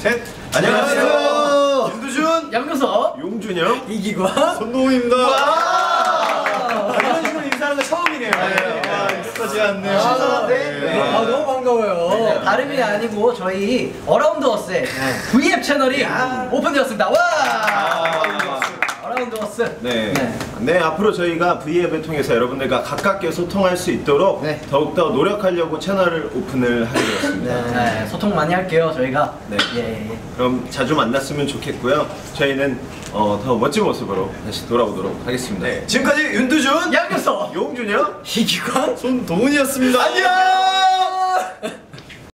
셋. 안녕하세요. 윤두준, 양교섭, 용준영, 이기관, 손동훈입니다. 이런 식으로 인사하는 거 처음이네요. 익숙하지 않네요. 너무 반가워요. 다름이 아니고 저희 어라운드 어스의 V앱 채널이 오픈되었습니다. 와! 어라운드 어스. 네, 앞으로 저희가 V앱을 통해서 여러분들과 가깝게 소통할 수 있도록 네. 더욱더 노력하려고 채널을 오픈을 하게 되었습니다. 네, 소통 많이 할게요, 저희가. 네. 예. 그럼 자주 만났으면 좋겠고요. 저희는 더 멋진 모습으로 다시 돌아오도록 하겠습니다. 지금까지 윤두준, 양교섭, 용준영, 이기관, 손동훈이었습니다. 안녕!